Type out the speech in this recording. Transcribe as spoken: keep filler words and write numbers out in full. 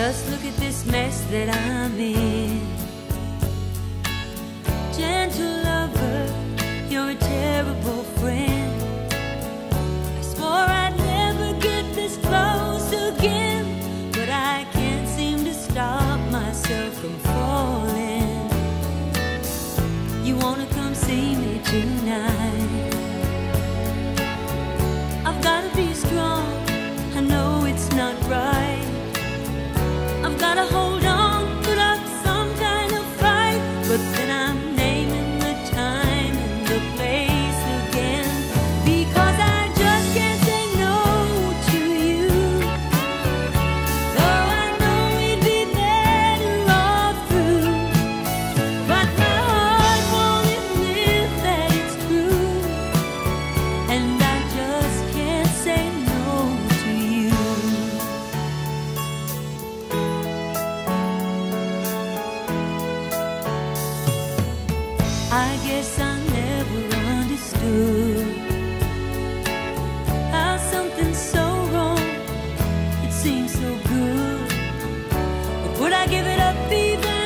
Just look at this mess that I'm in. Gentle lover, you're a terrible friend. I swore I'd never get this close again, but I can't seem to stop myself from falling. You wanna come see me tonight? I've gotta be strong, I know it's not right. I've gotta hold on, put up some kind of fight, but then I'm naming the time and the place again, because I just can't say no to you. Though I know we'd be better off through, but my heart won't admit that it's true, and I just can't say no to you. I guess I never understood how something so wrong, it seems so good. But would I give it up even